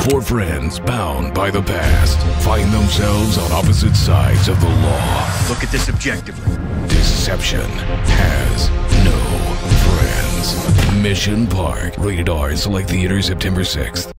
Four friends bound by the past find themselves on opposite sides of the law. Look at this objectively. Deception has no friends. Mission Park. Rated R. Select theaters September 6th.